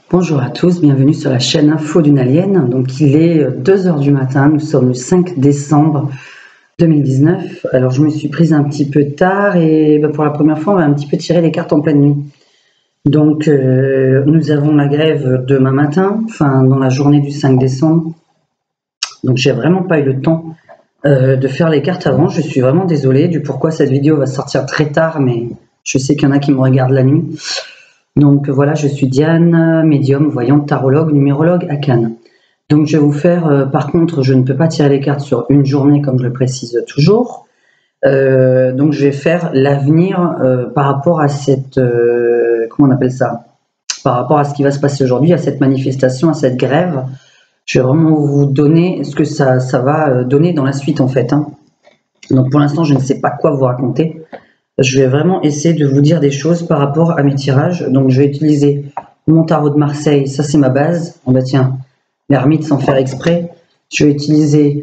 Bonjour à tous, bienvenue sur la chaîne Info d'une Alien. Donc il est 2 h du matin, nous sommes le 5 décembre 2019. Alors je me suis prise un petit peu tard et pour la première fois on va un petit peu tirer les cartes en pleine nuit. Donc nous avons la grève demain matin, enfin dans la journée du 5 décembre. Donc j'ai vraiment pas eu le temps de faire les cartes avant, je suis vraiment désolée du pourquoi cette vidéo va sortir très tard, mais je sais qu'il y en a qui me regardent la nuit. Donc voilà, je suis Diane, médium, voyante, tarologue, numérologue à Cannes. Donc je vais vous faire, par contre, je ne peux pas tirer les cartes sur une journée comme je le précise toujours. Donc je vais faire l'avenir par rapport à cette, comment on appelle ça? Par rapport à ce qui va se passer aujourd'hui, à cette manifestation, à cette grève. Je vais vraiment vous donner ce que ça va donner dans la suite en fait. Donc pour l'instant, je ne sais pas quoi vous raconter. Je vais vraiment essayer de vous dire des choses par rapport à mes tirages. Donc je vais utiliser mon tarot de Marseille, ça c'est ma base. Oh bah tiens, l'ermite sans faire exprès. Je vais utiliser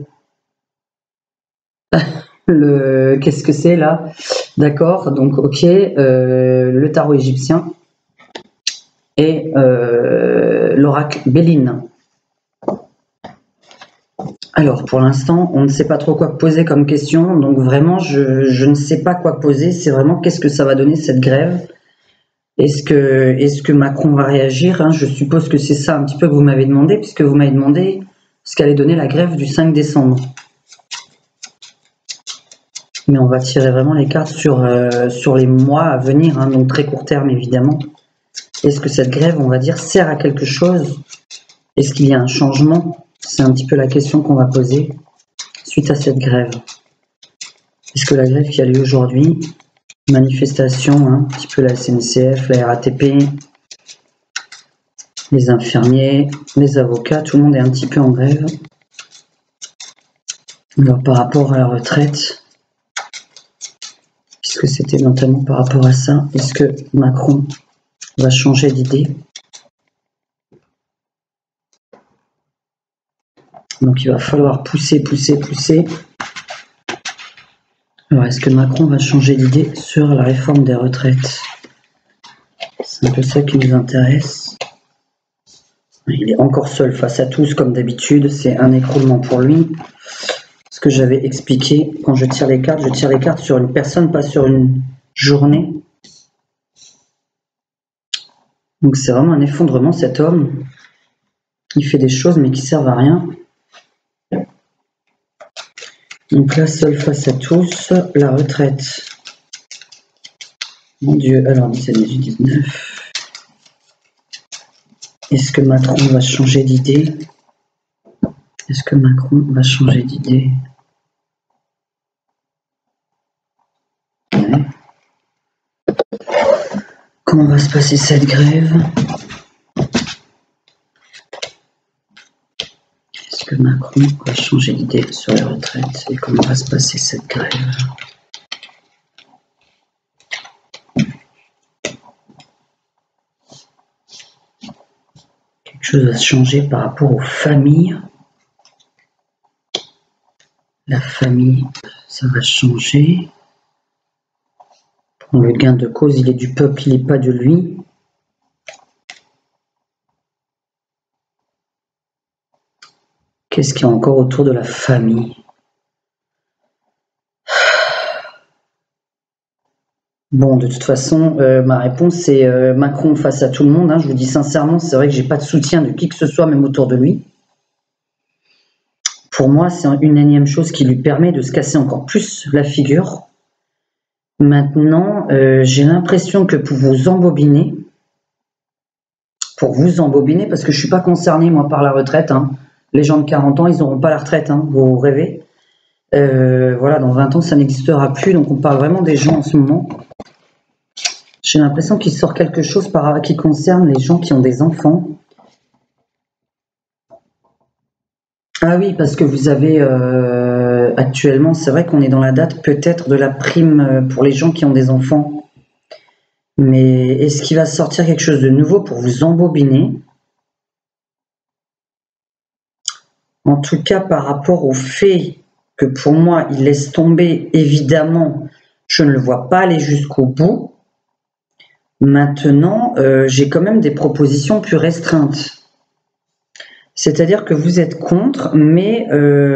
le... Qu'est-ce que c'est là? D'accord, donc ok, le tarot égyptien et l'oracle Béline. Alors pour l'instant, on ne sait pas trop quoi poser comme question, donc vraiment je ne sais pas quoi poser, c'est vraiment qu'est-ce que ça va donner cette grève. Est-ce que Macron va réagir? Je suppose que c'est ça un petit peu que vous m'avez demandé, puisque vous m'avez demandé ce qu'allait donner la grève du 5 décembre. Mais on va tirer vraiment les cartes sur les mois à venir, donc très court terme évidemment. Est-ce que cette grève, on va dire, sert à quelque chose? Est-ce qu'il y a un changement? C'est un petit peu la question qu'on va poser suite à cette grève. Est-ce que la grève qui a lieu aujourd'hui, manifestation, un petit peu la SNCF, la RATP, les infirmiers, les avocats, tout le monde est un petit peu en grève. Alors par rapport à la retraite, puisque c'était notamment par rapport à ça, est-ce que Macron va changer d'idée? Donc il va falloir pousser. Alors est-ce que Macron va changer d'idée sur la réforme des retraites? C'est un peu ça qui nous intéresse. Il est encore seul face à tous comme d'habitude, c'est un écroulement pour lui. Ce que j'avais expliqué, quand je tire les cartes sur une personne, pas sur une journée. Donc c'est vraiment un effondrement cet homme. Il fait des choses mais qui servent à rien. Donc là, seul face à tous, la retraite. Mon Dieu, alors 17, 18, 19. Est-ce que Macron va changer d'idée? Est-ce que Macron va changer d'idée? Ouais. Comment va se passer cette grève? Est-ce que Macron va changer d'idée sur les retraites? Et comment va se passer cette grève? Quelque chose va changer par rapport aux familles. La famille, ça va changer. Le gain de cause, il est du peuple, il n'est pas de lui. Qu'est-ce qu'il y a encore autour de la famille? Bon, de toute façon, ma réponse c'est Macron face à tout le monde. Je vous dis sincèrement, c'est vrai que j'ai pas de soutien de qui que ce soit, même autour de lui. Pour moi, c'est une énième chose qui lui permet de se casser encore plus la figure. Maintenant, j'ai l'impression que pour vous embobiner, parce que je suis pas concernée moi par la retraite. Les gens de 40 ans, ils n'auront pas la retraite, vous rêvez. Voilà, dans 20 ans, ça n'existera plus, donc on parle vraiment des gens en ce moment. J'ai l'impression qu'il sort quelque chose qui concerne les gens qui ont des enfants. Ah oui, parce que vous avez actuellement, c'est vrai qu'on est dans la date peut-être de la prime pour les gens qui ont des enfants. Mais est-ce qu'il va sortir quelque chose de nouveau pour vous embobiner? En tout cas, par rapport au fait que pour moi, il laisse tomber, évidemment, je ne le vois pas aller jusqu'au bout. Maintenant, j'ai quand même des propositions plus restreintes. C'est-à-dire que vous êtes contre, mais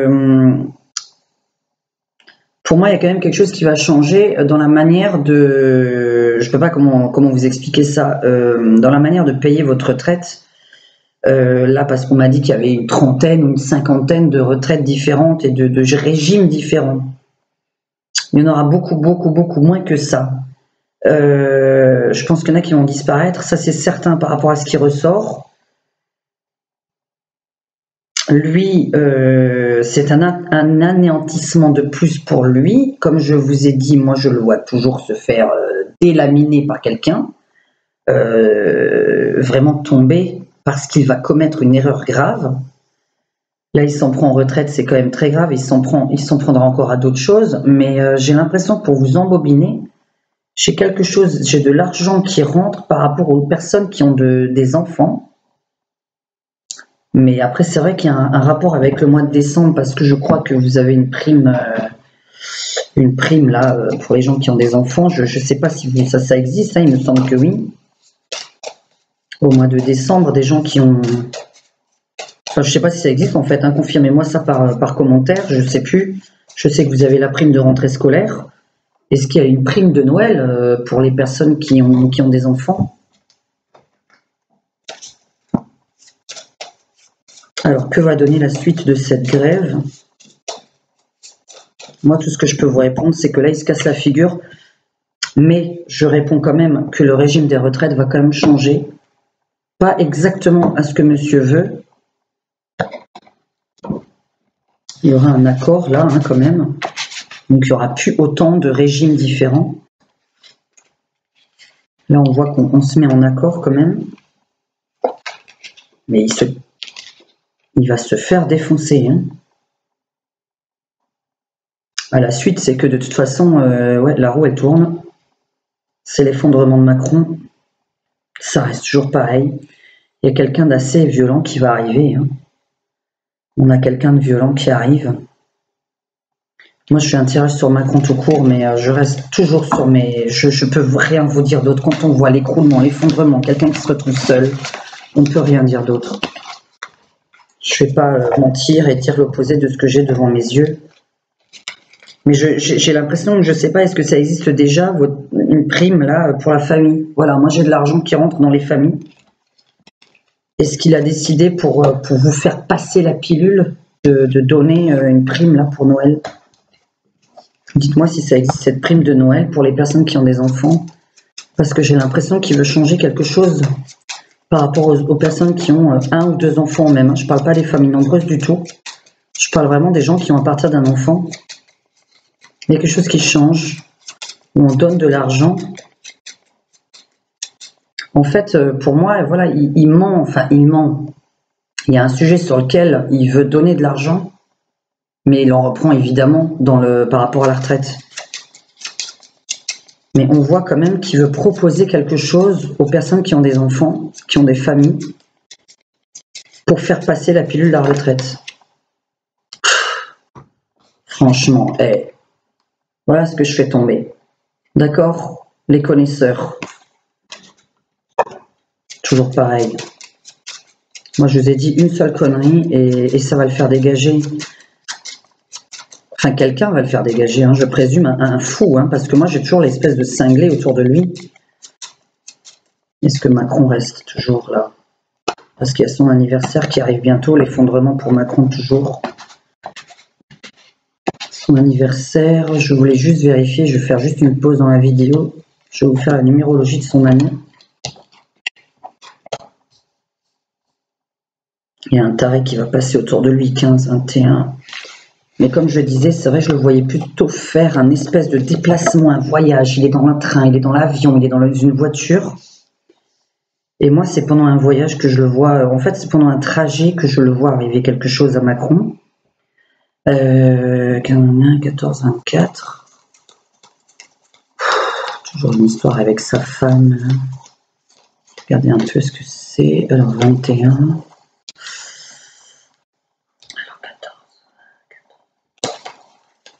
pour moi, il y a quand même quelque chose qui va changer dans la manière de... Je ne sais pas comment vous expliquer ça. Dans la manière de payer votre retraite. Là, parce qu'on m'a dit qu'il y avait une trentaine ou une cinquantaine de retraites différentes et de régimes différents. Il y en aura beaucoup, beaucoup, beaucoup moins que ça. Je pense qu'il y en a qui vont disparaître, ça c'est certain par rapport à ce qui ressort. Lui, c'est un anéantissement de plus pour lui. Comme je vous ai dit, moi je le vois toujours se faire délaminer par quelqu'un, vraiment tomber parce qu'il va commettre une erreur grave. Là, il s'en prend en retraite, c'est quand même très grave, il s'en prendra encore à d'autres choses, mais j'ai l'impression que pour vous embobiner, j'ai quelque chose, j'ai de l'argent qui rentre par rapport aux personnes qui ont des enfants. Mais après, c'est vrai qu'il y a un rapport avec le mois de décembre parce que je crois que vous avez une prime là pour les gens qui ont des enfants. Je ne sais pas si ça existe, hein, il me semble que oui. Au mois de décembre, des gens qui ont... Enfin, je ne sais pas si ça existe en fait, hein, confirmez-moi ça par commentaire, je ne sais plus. Je sais que vous avez la prime de rentrée scolaire. Est-ce qu'il y a une prime de Noël pour les personnes qui ont des enfants? Alors, que va donner la suite de cette grève? Moi, tout ce que je peux vous répondre, c'est que là, il se casse la figure. Mais je réponds quand même que le régime des retraites va quand même changer. Pas exactement à ce que monsieur veut. Il y aura un accord là, hein, quand même. Donc, il n'y aura plus autant de régimes différents. Là, on voit qu'on se met en accord quand même. Mais il va se faire défoncer. Hein. À la suite, c'est que de toute façon, ouais, la roue, elle tourne. C'est l'effondrement de Macron. Ça reste toujours pareil. Il y a quelqu'un d'assez violent qui va arriver. Hein. On a quelqu'un de violent qui arrive. Moi, je suis un tirage sur Macron tout court, mais je reste toujours sur mes... Je peux rien vous dire d'autre. Quand on voit l'écroulement, l'effondrement, quelqu'un qui se retrouve seul, on ne peut rien dire d'autre. Je ne vais pas mentir et dire l'opposé de ce que j'ai devant mes yeux. Mais j'ai l'impression que je ne sais pas, est-ce que ça existe déjà, une prime là pour la famille? Voilà, moi j'ai de l'argent qui rentre dans les familles. Est-ce qu'il a décidé pour vous faire passer la pilule de donner une prime là pour Noël? Dites-moi si ça existe cette prime de Noël pour les personnes qui ont des enfants. Parce que j'ai l'impression qu'il veut changer quelque chose par rapport aux personnes qui ont un ou deux enfants même. Je ne parle pas des familles nombreuses du tout. Je parle vraiment des gens qui ont à partir d'un enfant. Il y a quelque chose qui change, où on donne de l'argent. En fait, pour moi, voilà, il ment, enfin il ment. Il y a un sujet sur lequel il veut donner de l'argent, mais il en reprend évidemment par rapport à la retraite. Mais on voit quand même qu'il veut proposer quelque chose aux personnes qui ont des enfants, qui ont des familles, pour faire passer la pilule de la retraite. Franchement, voilà ce que je fais tomber. D'accord? Les connaisseurs. Toujours pareil. Moi, je vous ai dit une seule connerie et ça va le faire dégager. Enfin, quelqu'un va le faire dégager, hein, je présume, un fou, hein, parce que moi, j'ai toujours l'espèce de cinglé autour de lui. Est-ce que Macron reste toujours là? Parce qu'il y a son anniversaire qui arrive bientôt, l'effondrement pour Macron toujours. Son anniversaire, je voulais juste vérifier, je vais faire juste une pause dans la vidéo. Je vais vous faire la numérologie de son année. Il y a un taré qui va passer autour de lui, 15, 21. Mais comme je le disais, c'est vrai, je le voyais plutôt faire un espèce de déplacement, un voyage. Il est dans un train, il est dans l'avion, il est dans une voiture. Et moi, c'est pendant un voyage que je le vois, en fait, c'est pendant un trajet que je le vois arriver quelque chose à Macron. 14, 24. Toujours une histoire avec sa femme. Regardez un peu ce que c'est. Alors, 21. Alors, 14.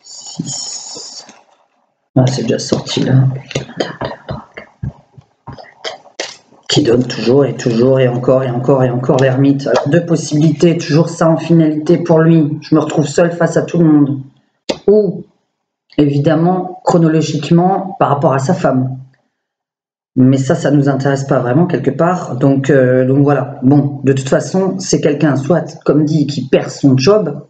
6. Ah, c'est déjà sorti là. donne toujours et toujours et encore et encore et encore l'ermite. Alors, deux possibilités, toujours ça en finalité pour lui. Je me retrouve seule face à tout le monde. Ou, évidemment, chronologiquement, par rapport à sa femme. Mais ça nous intéresse pas vraiment quelque part. Donc voilà. Bon, de toute façon, c'est quelqu'un, soit, comme dit, qui perd son job,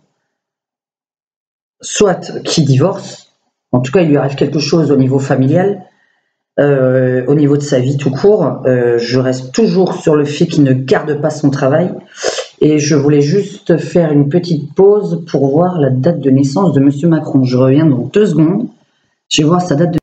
soit qui divorce. En tout cas, il lui arrive quelque chose au niveau familial. Au niveau de sa vie tout court, je reste toujours sur le fait qu'il ne garde pas son travail et je voulais juste faire une petite pause pour voir la date de naissance de Monsieur Macron. Je reviens dans 2 secondes, je vais voir sa date de...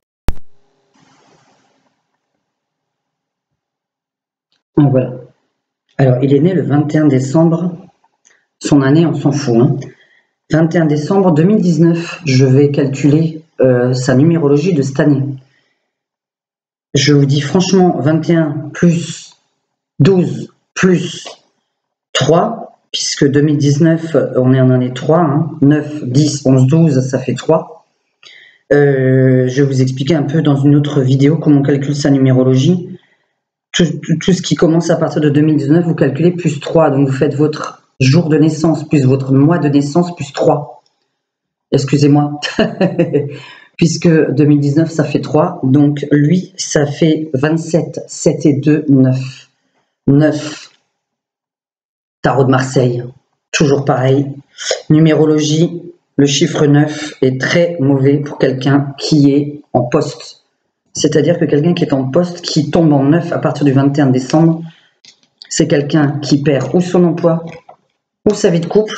Ah, voilà. Alors, il est né le 21 décembre, son année on s'en fout, hein. 21 décembre 2019, je vais calculer sa numérologie de cette année. Je vous dis franchement, 21 plus 12 plus 3, puisque 2019, on est en année 3, hein, 9, 10, 11, 12, ça fait 3. Je vais vous expliquer un peu dans une autre vidéo comment on calcule sa numérologie. Tout ce qui commence à partir de 2019, vous calculez plus 3, donc vous faites votre jour de naissance plus votre mois de naissance plus 3. Excusez-moi. Puisque 2019, ça fait 3, donc lui, ça fait 27, 7 et 2, 9. 9. Tarot de Marseille, toujours pareil. Numérologie, le chiffre 9 est très mauvais pour quelqu'un qui est en poste. C'est-à-dire que quelqu'un qui est en poste, qui tombe en 9 à partir du 21 décembre, c'est quelqu'un qui perd ou son emploi, ou sa vie de couple,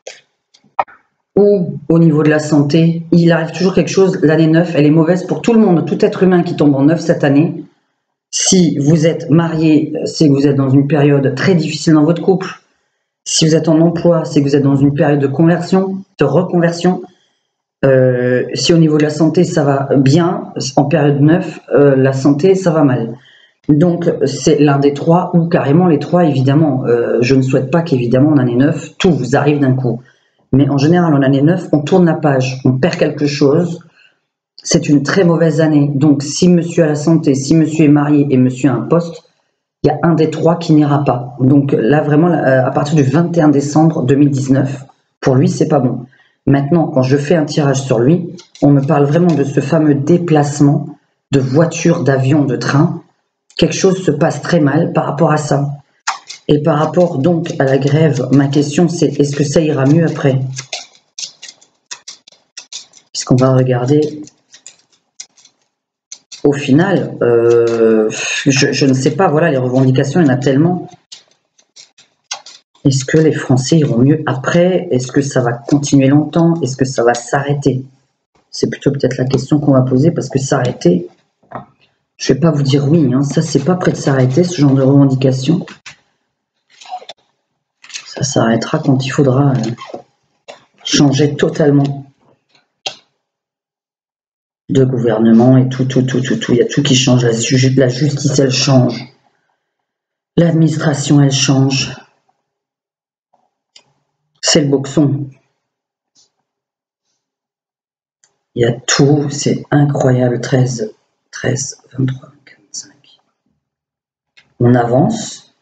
ou au niveau de la santé, il arrive toujours quelque chose. L'année 9, elle est mauvaise pour tout le monde, tout être humain qui tombe en 9 cette année. Si vous êtes marié, c'est que vous êtes dans une période très difficile dans votre couple. Si vous êtes en emploi, c'est que vous êtes dans une période de conversion, de reconversion. Si au niveau de la santé, ça va bien, en période 9, la santé, ça va mal. Donc, c'est l'un des 3, ou carrément les 3, évidemment. Je ne souhaite pas qu'évidemment, en année 9, tout vous arrive d'un coup. Mais en général, en année 9, on tourne la page, on perd quelque chose. C'est une très mauvaise année. Donc, si monsieur a la santé, si monsieur est marié et monsieur a un poste, il y a un des 3 qui n'ira pas. Donc là, vraiment, à partir du 21 décembre 2019, pour lui, c'est pas bon. Maintenant, quand je fais un tirage sur lui, on me parle vraiment de ce fameux déplacement de voiture, d'avion, de train. Quelque chose se passe très mal par rapport à ça. Et par rapport donc à la grève, ma question c'est, est-ce que ça ira mieux après? Puisqu'on va regarder... Au final, je ne sais pas, voilà, les revendications, il y en a tellement. Est-ce que les Français iront mieux après? Est-ce que ça va continuer longtemps? Est-ce que ça va s'arrêter? C'est plutôt peut-être la question qu'on va poser, parce que s'arrêter, je ne vais pas vous dire oui, hein, ça c'est pas prêt de s'arrêter, ce genre de revendication. Ça s'arrêtera quand il faudra changer totalement de gouvernement et tout. Il y a tout qui change. La justice, elle change. L'administration, elle change. C'est le boxon. Il y a tout, c'est incroyable. 13, 23, 45. On avance,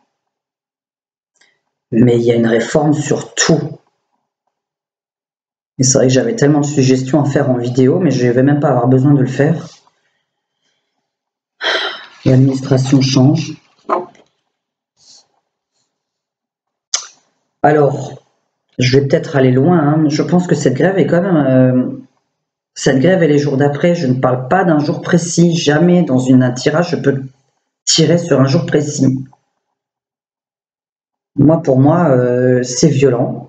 mais il y a une réforme sur tout. Et c'est vrai que j'avais tellement de suggestions à faire en vidéo, mais je ne vais même pas avoir besoin de le faire. L'administration change. Alors, je vais peut-être aller loin, hein. Je pense que cette grève est quand même... cette grève et les jours d'après, je ne parle pas d'un jour précis. Jamais dans un tirage, je peux tirer sur un jour précis. Moi, pour moi, c'est violent.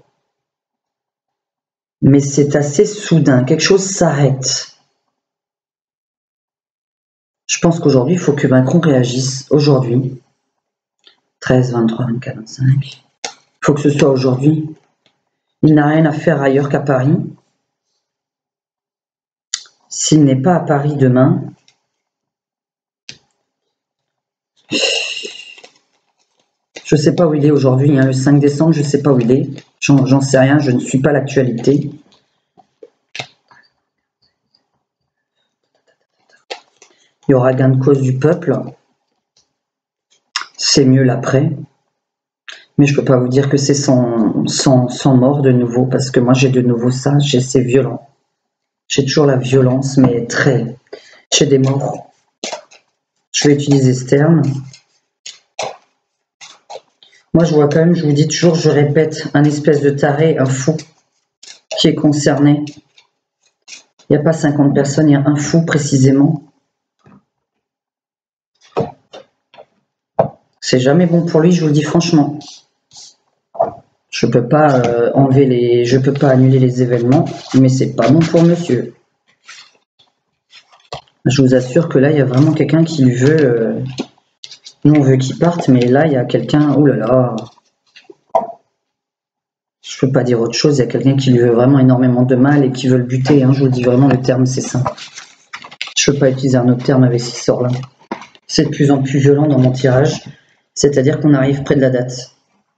Mais c'est assez soudain. Quelque chose s'arrête. Je pense qu'aujourd'hui, il faut que Macron réagisse. Aujourd'hui. 13, 23, 24, 25. Il faut que ce soit aujourd'hui. Il n'a rien à faire ailleurs qu'à Paris. S'il n'est pas à Paris demain, je ne sais pas où il est aujourd'hui, hein, le 5 décembre, je ne sais pas où il est. J'en sais rien, je ne suis pas l'actualité. Il y aura gain de cause du peuple. c'est mieux l'après. Mais je peux pas vous dire que c'est sans mort de nouveau, parce que moi j'ai de nouveau ça, c'est violent. J'ai toujours la violence, mais très... J'ai des morts. Je vais utiliser ce terme. Moi je vois quand même, je vous dis toujours, je répète, un espèce de taré, un fou qui est concerné. Il n'y a pas 50 personnes, il y a un fou précisément. C'est jamais bon pour lui, je vous le dis franchement. Je peux pas je peux pas annuler les événements, mais c'est pas bon pour monsieur. Je vous assure que là, il y a vraiment quelqu'un qui veut... nous, on veut qu'il parte, mais là, il y a quelqu'un... Oh là là! Je peux pas dire autre chose, il y a quelqu'un qui lui veut vraiment énormément de mal et qui veut le buter. Hein, je vous dis vraiment, le terme, c'est ça. Je peux pas utiliser un autre terme avec ce qui sort là. C'est de plus en plus violent dans mon tirage. C'est-à-dire qu'on arrive près de la date.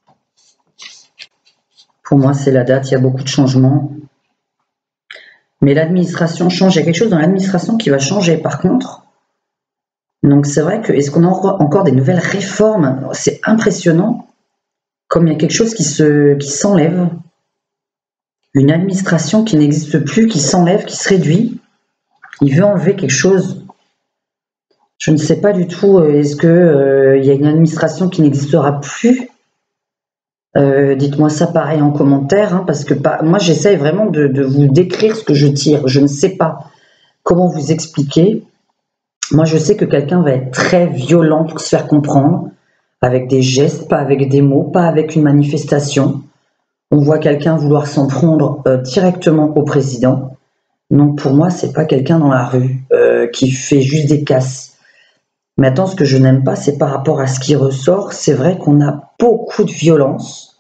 Pour moi, c'est la date, il y a beaucoup de changements. Mais l'administration change, il y a quelque chose dans l'administration qui va changer par contre. Donc c'est vrai que, est-ce qu'on a encore des nouvelles réformes? C'est impressionnant, comme il y a quelque chose qui s'enlève. Une administration qui n'existe plus, qui s'enlève, qui se réduit. Il veut enlever quelque chose. Je ne sais pas du tout, est-ce qu'il y a une administration qui n'existera plus? Dites-moi ça pareil en commentaire, hein, parce que moi j'essaye vraiment de vous décrire ce que je tire. Je ne sais pas comment vous expliquer. Moi je sais que quelqu'un va être très violent pour se faire comprendre, avec des gestes, pas avec des mots, pas avec une manifestation. On voit quelqu'un vouloir s'en prendre directement au président. Donc pour moi c'est pas quelqu'un dans la rue qui fait juste des casses. Maintenant, ce que je n'aime pas, c'est par rapport à ce qui ressort. C'est vrai qu'on a beaucoup de violence.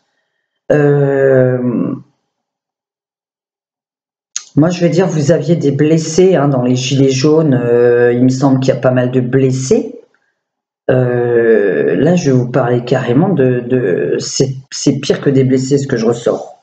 Moi, je vais dire, vous aviez des blessés hein, dans les gilets jaunes. Il me semble qu'il y a pas mal de blessés. Là, je vais vous parler carrément c'est pire que des blessés, ce que je ressors.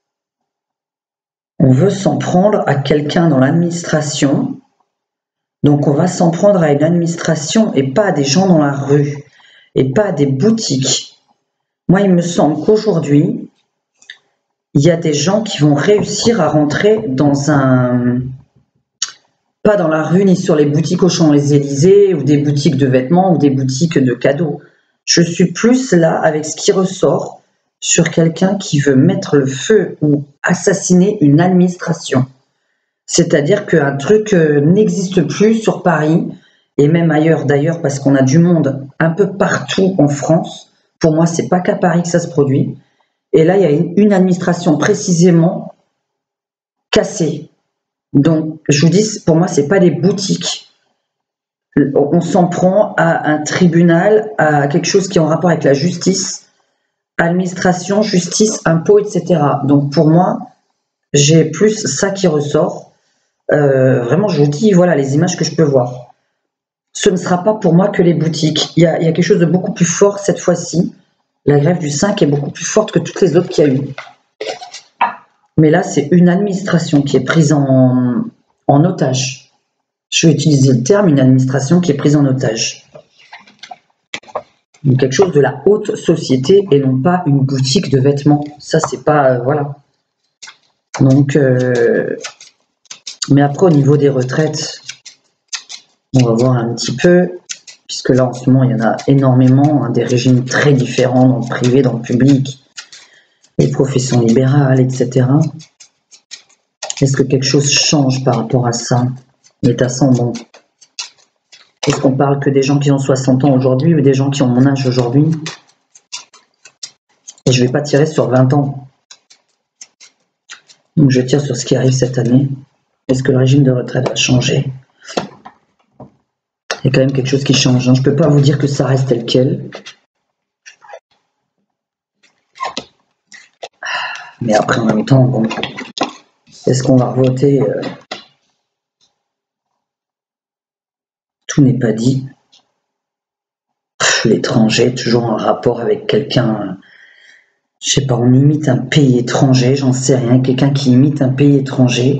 On veut s'en prendre à quelqu'un dans l'administration. Donc, on va s'en prendre à une administration et pas à des gens dans la rue et pas à des boutiques. Moi, il me semble qu'aujourd'hui, il y a des gens qui vont réussir à rentrer dans pas dans la rue ni sur les boutiques aux Champs-Élysées ou des boutiques de vêtements ou des boutiques de cadeaux. Je suis plus là avec ce qui ressort sur quelqu'un qui veut mettre le feu ou assassiner une administration. C'est-à-dire qu'un truc n'existe plus sur Paris et même ailleurs d'ailleurs parce qu'on a du monde un peu partout en France. Pour moi, c'est pas qu'à Paris que ça se produit. Et là, il y a une administration précisément cassée. Donc, je vous dis, pour moi, c'est pas des boutiques. On s'en prend à un tribunal, à quelque chose qui est en rapport avec la justice, administration, justice, impôts, etc. Donc, pour moi, j'ai plus ça qui ressort. Vraiment, je vous dis, voilà les images que je peux voir. Ce ne sera pas pour moi que les boutiques. Il y a quelque chose de beaucoup plus fort cette fois-ci. La grève du 5 est beaucoup plus forte que toutes les autres qu'il y a eu. Mais là, c'est une administration qui est prise en otage. Je vais utiliser le terme, une administration qui est prise en otage. Donc, quelque chose de la haute société et non pas une boutique de vêtements. Ça, c'est pas... voilà. Donc... mais après, au niveau des retraites, on va voir un petit peu, puisque là, en ce moment, il y en a énormément, hein, des régimes très différents dans le privé, dans le public, les professions libérales, etc. Est-ce que quelque chose change par rapport à ça? L'état sans bon. Est-ce qu'on parle que des gens qui ont 60 ans aujourd'hui ou des gens qui ont mon âge aujourd'hui? Et je ne vais pas tirer sur 20 ans. Donc, je tire sur ce qui arrive cette année. Est-ce que le régime de retraite va changer? Il y a quand même quelque chose qui change. Hein. Je ne peux pas vous dire que ça reste tel quel. Mais après, en même temps, bon, est-ce qu'on va voter? Tout n'est pas dit. L'étranger, toujours en rapport avec quelqu'un... Je sais pas, on imite un pays étranger, j'en sais rien. Quelqu'un qui imite un pays étranger.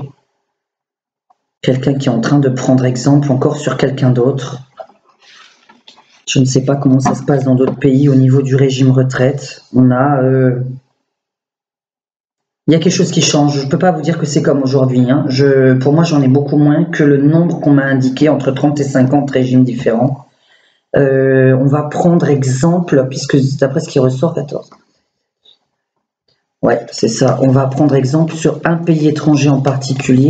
Quelqu'un qui est en train de prendre exemple encore sur quelqu'un d'autre. Je ne sais pas comment ça se passe dans d'autres pays au niveau du régime retraite. On a... il y a quelque chose qui change. Je ne peux pas vous dire que c'est comme aujourd'hui. Hein. Pour moi, j'en ai beaucoup moins que le nombre qu'on m'a indiqué, entre 30 et 50 régimes différents. On va prendre exemple, puisque d'après ce qui ressort, 14. Ouais, c'est ça. On va prendre exemple sur un pays étranger en particulier.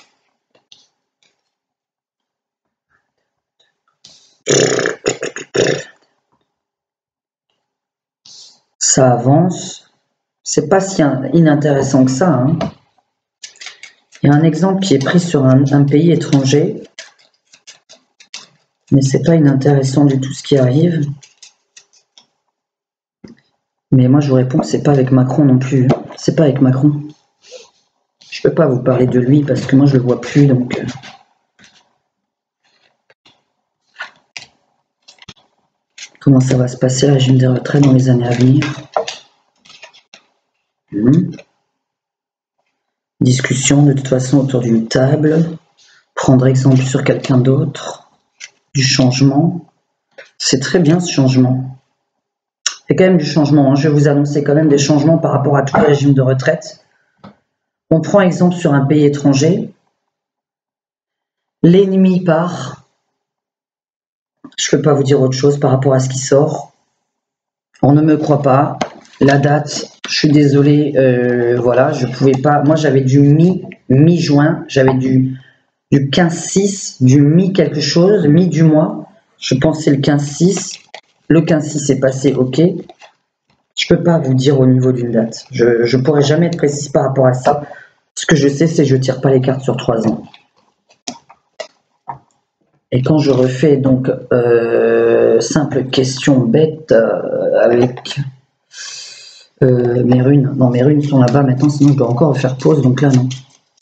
Ça avance. C'est pas si inintéressant que ça. Hein. Il y a un exemple qui est pris sur un pays étranger. Mais c'est pas inintéressant du tout ce qui arrive. Mais moi je vous réponds que c'est pas avec Macron non plus. C'est pas avec Macron. Je peux pas vous parler de lui parce que moi je le vois plus donc. Comment ça va se passer le régime des retraites dans les années à venir? Discussion de toute façon autour d'une table. Prendre exemple sur quelqu'un d'autre. Du changement. C'est très bien ce changement. C'est quand même du changement. Hein. Je vais vous annoncer quand même des changements par rapport à tous les régimes de retraite. On prend exemple sur un pays étranger. L'ennemi part. Je ne peux pas vous dire autre chose par rapport à ce qui sort. On ne me croit pas. La date, je suis désolé, voilà, je pouvais pas. Moi, j'avais du mi-juin, j'avais du 15-6, du mi-quelque chose, mi du mois. Je pensais le 15-6. Le 15-6 est passé, ok. Je peux pas vous dire au niveau d'une date. Je pourrais jamais être précis par rapport à ça. Ce que je sais, c'est que je tire pas les cartes sur 3 ans. Et quand je refais donc simple question bête avec mes runes. Non, mes runes sont là-bas maintenant, sinon je dois encore faire pause, donc là non.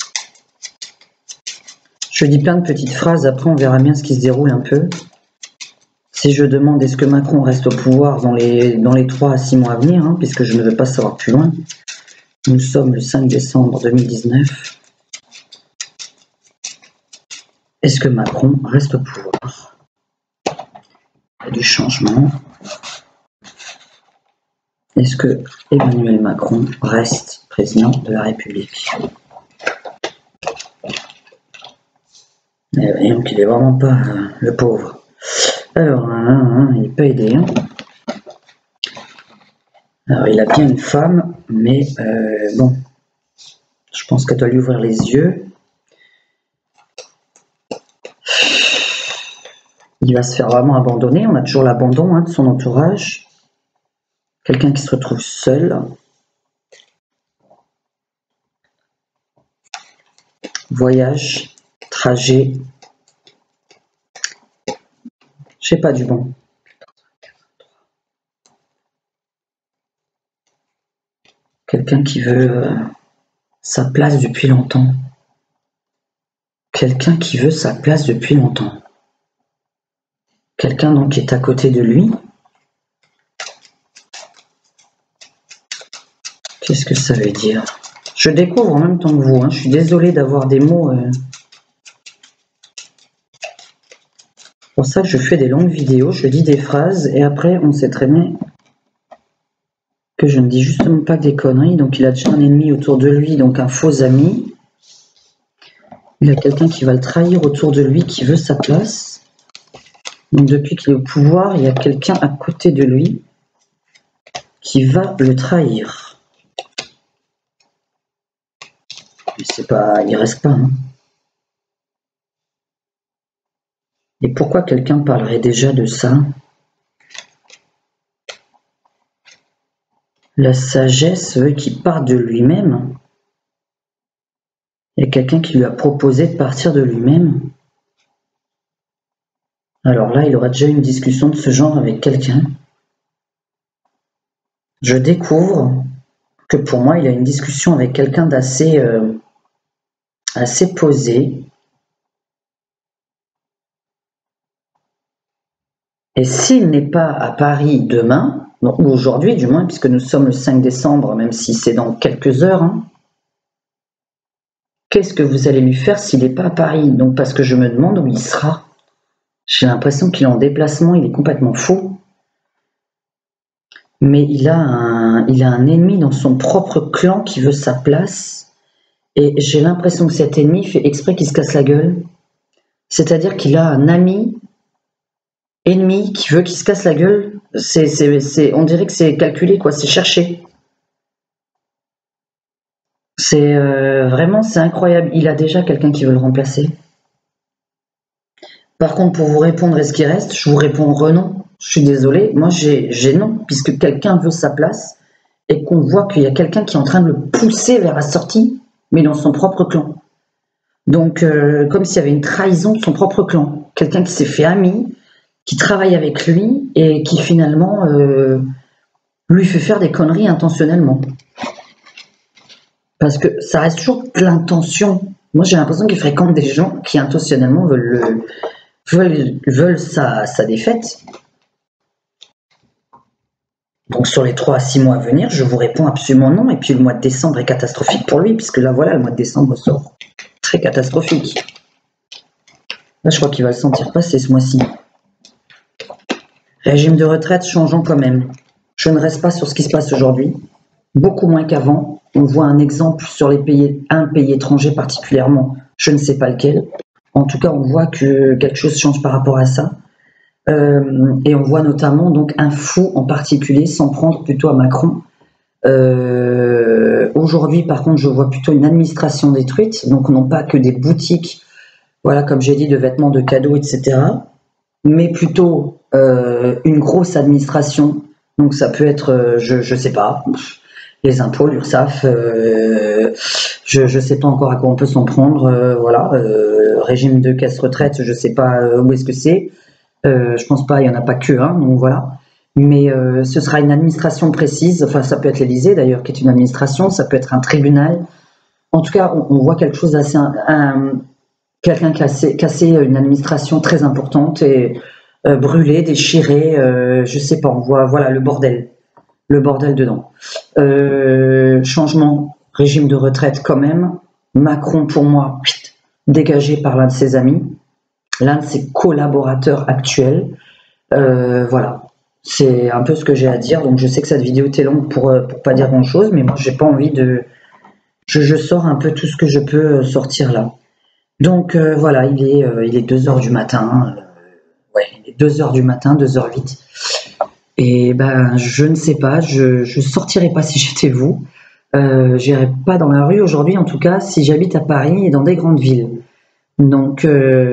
Je dis plein de petites phrases, après on verra bien ce qui se déroule un peu. Si je demande est-ce que Macron reste au pouvoir dans les 3 à 6 mois à venir, hein, puisque je ne veux pas savoir plus loin. Nous sommes le 5 décembre 2019. Est-ce que Macron reste au pouvoir? Il y a du changement. Est-ce que Emmanuel Macron reste président de la République? Eh bien, qu'il est vraiment pas le pauvre. Alors, il n'est pas aidé. Hein. Alors, il a bien une femme, mais bon, je pense qu'elle doit lui ouvrir les yeux. Il va se faire vraiment abandonner. On a toujours l'abandon de son entourage. Quelqu'un qui se retrouve seul. Voyage, trajet. Je sais pas du bon. Quelqu'un qui veut sa place depuis longtemps. Quelqu'un qui veut sa place depuis longtemps. Quelqu'un donc qui est à côté de lui. Qu'est-ce que ça veut dire? Je découvre en même temps que vous. Hein. Je suis désolé d'avoir des mots. C'est pour ça que je fais des longues vidéos. Je dis des phrases et après on sait très bien que je ne dis justement pas que des conneries. Donc il a déjà un ennemi autour de lui, donc un faux ami. Il a quelqu'un qui va le trahir autour de lui, qui veut sa place. Donc depuis qu'il est au pouvoir, il y a quelqu'un à côté de lui qui va le trahir. Mais c'est pas, il reste pas. Hein. Et pourquoi quelqu'un parlerait déjà de ça? La sagesse qui part de lui-même. Il y a quelqu'un qui lui a proposé de partir de lui-même. Alors là, il aura déjà eu une discussion de ce genre avec quelqu'un. Je découvre que pour moi, il a une discussion avec quelqu'un d'assez assez posé. Et s'il n'est pas à Paris demain, ou aujourd'hui du moins, puisque nous sommes le 5 décembre, même si c'est dans quelques heures, hein, qu'est-ce que vous allez lui faire s'il n'est pas à Paris? Donc parce que je me demande où il sera. J'ai l'impression qu'il est en déplacement, il est complètement fou. Mais il a un ennemi dans son propre clan qui veut sa place. Et j'ai l'impression que cet ennemi fait exprès qu'il se casse la gueule. C'est-à-dire qu'il a un ami ennemi qui veut qu'il se casse la gueule. On dirait que c'est calculé, quoi, c'est cherché. C'est vraiment, c'est incroyable. Il a déjà quelqu'un qui veut le remplacer. Par contre, pour vous répondre, est-ce qu'il reste? Je vous réponds non. Je suis désolée, moi j'ai non, puisque quelqu'un veut sa place et qu'on voit qu'il y a quelqu'un qui est en train de le pousser vers la sortie, mais dans son propre clan. Donc, comme s'il y avait une trahison de son propre clan. Quelqu'un qui s'est fait ami, qui travaille avec lui et qui finalement lui fait faire des conneries intentionnellement. Parce que ça reste toujours de l'intention. Moi, j'ai l'impression qu'il fréquente des gens qui intentionnellement veulent sa défaite. Donc sur les 3 à 6 mois à venir, je vous réponds absolument non. Et puis le mois de décembre est catastrophique pour lui, puisque là, voilà, le mois de décembre sort très catastrophique. Là, je crois qu'il va le sentir passer ce mois-ci. Régime de retraite changeant quand même. Je ne reste pas sur ce qui se passe aujourd'hui. Beaucoup moins qu'avant. On voit un exemple sur un pays étranger particulièrement, je ne sais pas lequel. En tout cas, on voit que quelque chose change par rapport à ça. Et on voit notamment donc un fou en particulier s'en prendre plutôt à Macron. Aujourd'hui, par contre, je vois plutôt une administration détruite, donc non pas que des boutiques, voilà, comme j'ai dit, de vêtements, de cadeaux, etc., mais plutôt une grosse administration. Donc ça peut être, je sais pas, les impôts, l'URSSAF, je sais pas encore à quoi on peut s'en prendre, voilà, régime de caisse retraite, je sais pas où est-ce que c'est. Je pense pas, il y en a pas que un, donc voilà. Mais ce sera une administration précise, enfin ça peut être l'Élysée d'ailleurs, qui est une administration, ça peut être un tribunal. En tout cas, on voit quelque chose d'assez... quelqu'un casser une administration très importante et brûler, déchirer, je sais pas, on voit, voilà, le bordel dedans. Changement, régime de retraite quand même. Macron, pour moi, dégagé par l'un de ses amis, l'un de ses collaborateurs actuels. Voilà, c'est un peu ce que j'ai à dire. Donc je sais que cette vidéo était longue pour pas dire grand chose, mais moi j'ai pas envie de... Je sors un peu tout ce que je peux sortir là. Donc voilà, il est 2h du matin. Ouais, il est 2h du matin, 2h08. Et ben je ne sais pas, je sortirai pas si j'étais vous. J'irai pas dans la rue aujourd'hui, en tout cas, si j'habite à Paris et dans des grandes villes. Donc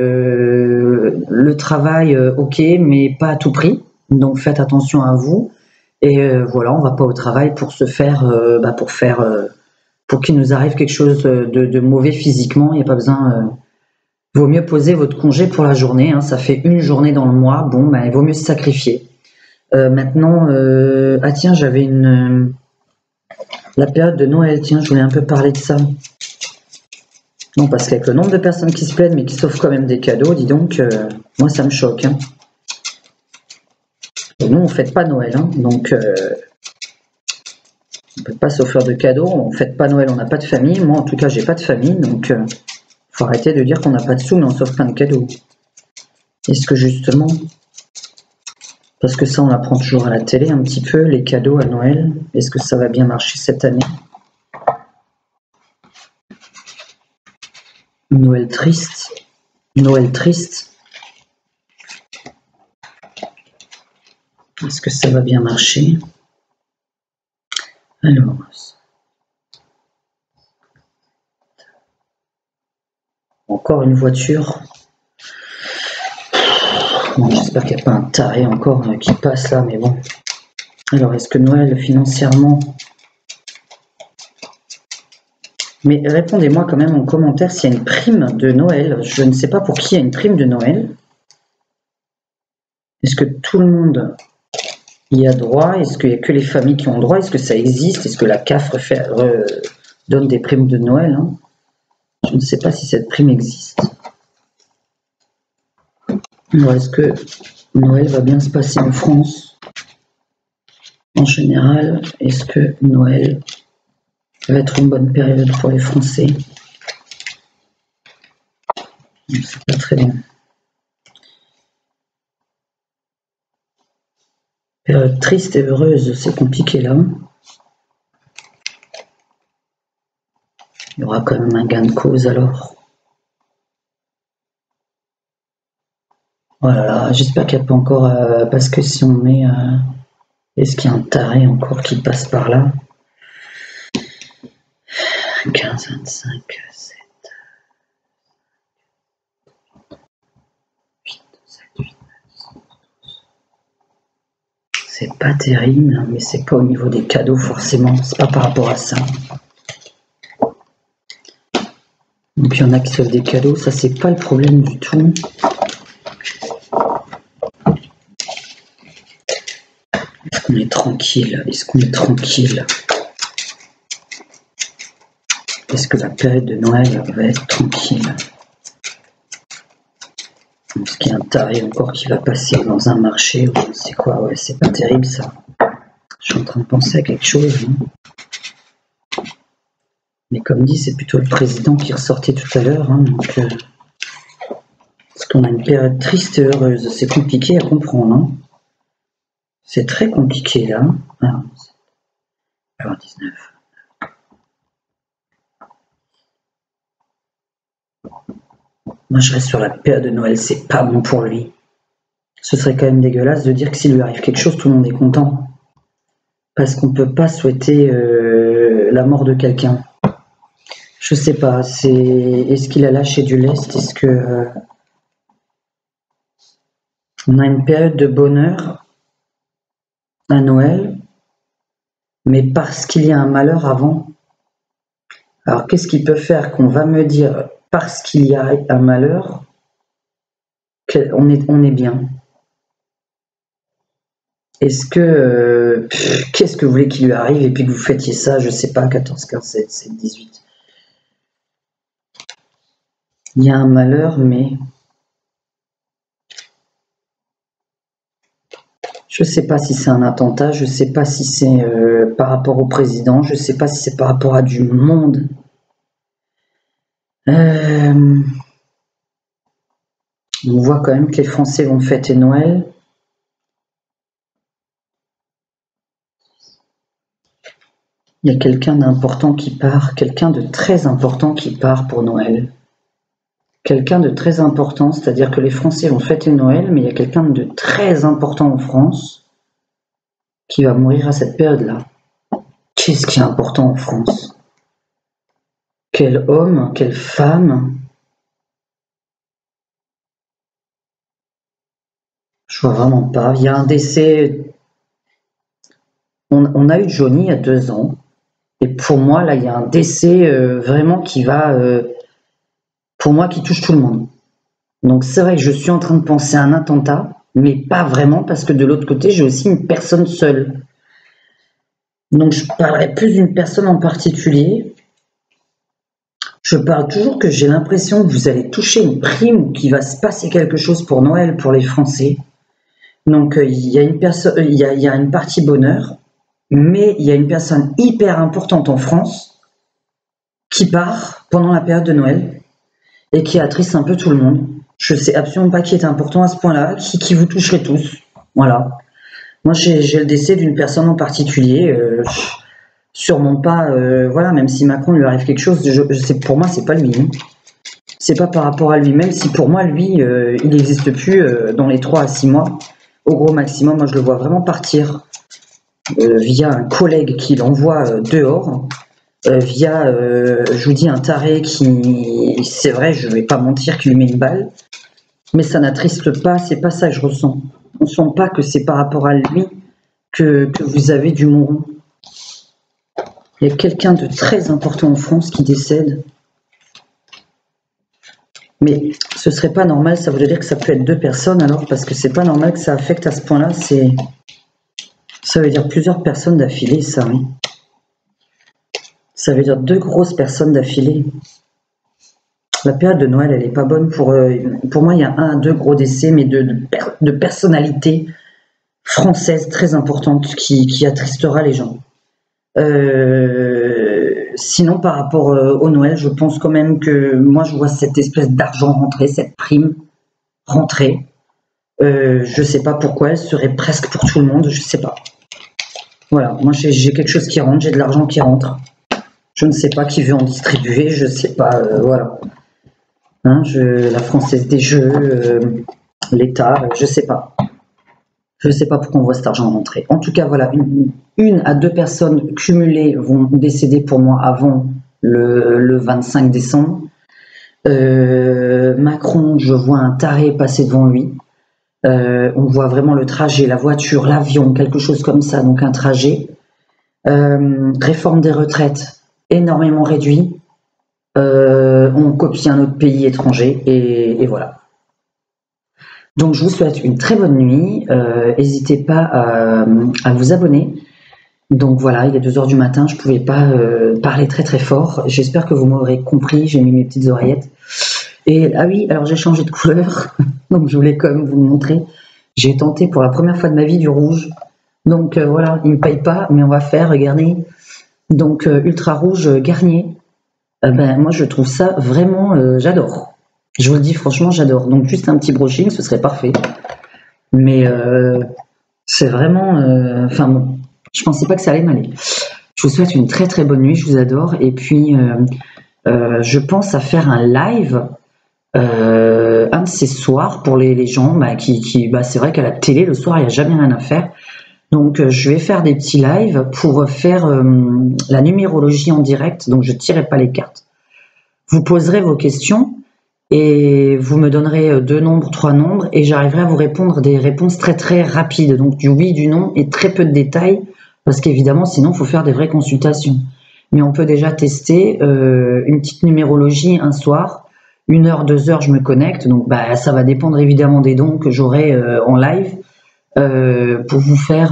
le travail, ok, mais pas à tout prix. Donc faites attention à vous. Et voilà, on va pas au travail pour se faire, pour qu'il nous arrive quelque chose de mauvais physiquement. Il n'y a pas besoin. Vaut mieux poser votre congé pour la journée. Hein, ça fait une journée dans le mois. Bon, ben, il vaut mieux se sacrifier. Maintenant, ah tiens, j'avais la période de Noël. Tiens, je voulais un peu parler de ça. Non, parce qu'avec le nombre de personnes qui se plaignent, mais qui s'offrent quand même des cadeaux, dis donc, moi ça me choque. Hein. Et nous, on ne fête pas Noël, hein, donc on ne peut pas s'offrir de cadeaux, on ne fête pas Noël, on n'a pas de famille. Moi, en tout cas, j'ai pas de famille, donc faut arrêter de dire qu'on n'a pas de sous, mais on s'offre plein de cadeaux. Est-ce que justement, parce que ça, on apprend toujours à la télé un petit peu, les cadeaux à Noël, est-ce que ça va bien marcher cette année? Noël triste. Noël triste. Est-ce que ça va bien marcher? Alors. Encore une voiture. Bon, j'espère qu'il n'y a pas un taré encore qui passe là, mais bon. Alors, est-ce que Noël, financièrement... Mais répondez-moi quand même en commentaire s'il y a une prime de Noël. Je ne sais pas pour qui il y a une prime de Noël. Est-ce que tout le monde y a droit? Est-ce qu'il n'y a que les familles qui ont droit? Est-ce que ça existe? Est-ce que la CAF donne des primes de Noël, hein? Je ne sais pas si cette prime existe. Alors, est-ce que Noël va bien se passer en France? En général, est-ce que Noël va être une bonne période pour les Français? C'est pas très bien. Triste et heureuse, c'est compliqué là. Il y aura quand même un gain de cause alors. Voilà, j'espère qu'il n'y a pas encore... parce que si on met... est-ce qu'il y a un taré encore qui passe par là? 15, 25, 7... 8, 7, 8, 9, 12. C'est pas terrible, mais c'est pas au niveau des cadeaux forcément. C'est pas par rapport à ça. Donc il y en a qui sauvent des cadeaux, ça c'est pas le problème du tout. Est-ce qu'on est tranquille? Est-ce qu'on est tranquille? Est-ce que la période de Noël va être tranquille? Est-ce qu'il y a un taré encore qui va passer dans un marché ou je ne sais quoi? Ouais, c'est pas terrible ça. Je suis en train de penser à quelque chose. Hein. Mais comme dit, c'est plutôt le président qui ressortait tout à l'heure. Hein, parce qu'on a une période triste et heureuse. C'est compliqué à comprendre. Hein. C'est très compliqué là. Alors 19. Moi je reste sur la période de Noël, c'est pas bon pour lui. Ce serait quand même dégueulasse de dire que s'il lui arrive quelque chose, tout le monde est content. Parce qu'on peut pas souhaiter la mort de quelqu'un. Je sais pas, est-ce qu'il a lâché du lest? Est-ce que on a une période de bonheur à Noël, mais parce qu'il y a un malheur avant. Alors qu'est-ce qu'il peut faire qu'on va me dire parce qu'il y a un malheur qu'on est bien? Est-ce que qu'est-ce que vous voulez qu'il lui arrive et puis que vous fêtiez ça, je sais pas, 14, 15, 16, 17, 18. Il y a un malheur, mais je sais pas si c'est un attentat, je sais pas si c'est par rapport au président, je sais pas si c'est par rapport à du monde. On voit quand même que les Français vont fêter Noël. Il y a quelqu'un d'important qui part, quelqu'un de très important qui part pour Noël. Quelqu'un de très important, c'est-à-dire que les Français vont fêter Noël, mais il y a quelqu'un de très important en France qui va mourir à cette période-là. Qu'est-ce qui est important en France? Quel homme, quelle femme? Je vois vraiment pas. Il y a un décès. On a eu Johnny il y a 2 ans. Et pour moi, là, il y a un décès vraiment qui va, pour moi, qui touche tout le monde. Donc c'est vrai que je suis en train de penser à un attentat, mais pas vraiment, parce que de l'autre côté, j'ai aussi une personne seule. Donc je parlerai plus d'une personne en particulier. Je parle toujours que j'ai l'impression que vous allez toucher une prime ou qu'il va se passer quelque chose pour Noël, pour les Français. Donc il y a une partie bonheur, mais il y a une personne hyper importante en France qui part pendant la période de Noël et qui attriste un peu tout le monde. Je sais absolument pas qui est important à ce point-là, qui vous toucherait tous. Voilà. Moi, j'ai le décès d'une personne en particulier. Sûrement pas, voilà, même si Macron lui arrive quelque chose, pour moi, c'est pas lui. Hein. C'est pas par rapport à lui, même si pour moi, lui, il n'existe plus dans les 3 à 6 mois. Au gros maximum, moi, je le vois vraiment partir via un collègue qui l'envoie dehors, via, je vous dis, un taré qui, c'est vrai, je vais pas mentir, qui lui met une balle, mais ça n'attriste pas, c'est pas ça que je ressens. On sent pas que c'est par rapport à lui que vous avez du moron. Il y a quelqu'un de très important en France qui décède. Mais ce serait pas normal, ça voudrait dire que ça peut être 2 personnes alors, parce que c'est pas normal que ça affecte à ce point-là, ça veut dire plusieurs personnes d'affilée, ça, oui. Ça veut dire 2 grosses personnes d'affilée. La période de Noël, elle est pas bonne pour moi, il y a 1 à 2 gros décès, mais de personnalités françaises très importantes qui attristera les gens. Sinon, par rapport au Noël, je pense quand même que moi, je vois cette espèce d'argent rentrer, cette prime rentrer. Je sais pas pourquoi, elle serait presque pour tout le monde, je sais pas. Voilà, moi j'ai quelque chose qui rentre, j'ai de l'argent qui rentre. Je ne sais pas qui veut en distribuer, je sais pas, voilà. Hein, la Française des Jeux, l'État, je sais pas. Je sais pas pourquoi on voit cet argent rentrer. En tout cas, voilà, une à deux personnes cumulées vont décéder pour moi avant le 25 décembre. Macron, je vois un taré passer devant lui. On voit vraiment le trajet, la voiture, l'avion, quelque chose comme ça, donc un trajet. Réforme des retraites, énormément réduit. On copie un autre pays étranger et voilà. Donc je vous souhaite une très bonne nuit. N'hésitez pas à vous abonner. Donc voilà, il est 2 h du matin, je ne pouvais pas parler très très fort. J'espère que vous m'aurez compris, j'ai mis mes petites oreillettes. Et ah oui, alors j'ai changé de couleur, donc je voulais quand même vous le montrer. J'ai tenté pour la première fois de ma vie du rouge. Donc voilà, il ne me paye pas, mais on va faire, regardez. Donc ultra rouge Garnier. Ben, moi je trouve ça vraiment, j'adore. Je vous le dis franchement, j'adore. Donc juste un petit brushing, ce serait parfait. Mais c'est vraiment... Enfin bon, je pensais pas que ça allait m'aller. Je vous souhaite une très très bonne nuit, je vous adore. Et puis je pense à faire un live un de ces soirs pour les gens qui c'est vrai qu'à la télé le soir il n'y a jamais rien à faire. Donc je vais faire des petits lives pour faire la numérologie en direct. Donc je ne tirerai pas les cartes. Vous poserez vos questions et vous me donnerez 2 nombres, 3 nombres et j'arriverai à vous répondre des réponses très très rapides. Donc du oui, du non et très peu de détails parce qu'évidemment sinon il faut faire des vraies consultations. Mais on peut déjà tester une petite numérologie un soir. 1 heure, 2 heures, je me connecte. Donc ça va dépendre évidemment des dons que j'aurai en live pour vous faire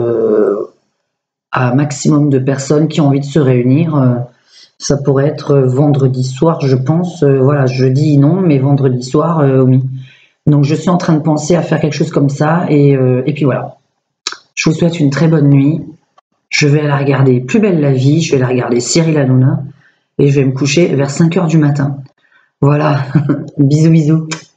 un maximum de personnes qui ont envie de se réunir. Ça pourrait être vendredi soir, je pense. Voilà, jeudi non, mais vendredi soir, oui. Donc je suis en train de penser à faire quelque chose comme ça. Et puis voilà. Je vous souhaite une très bonne nuit. Je vais aller regarder Plus belle la vie. Je vais aller regarder Cyril Hanouna. Et je vais me coucher vers 5 h du matin. Voilà. Bisous, bisous.